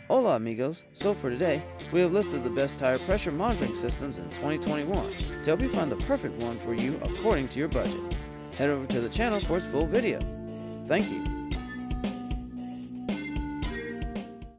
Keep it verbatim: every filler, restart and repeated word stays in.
Hola amigos, so for today, we have listed the best tire pressure monitoring systems in twenty twenty-one to help you find the perfect one for you according to your budget. Head over to the channel for its full video. Thank you.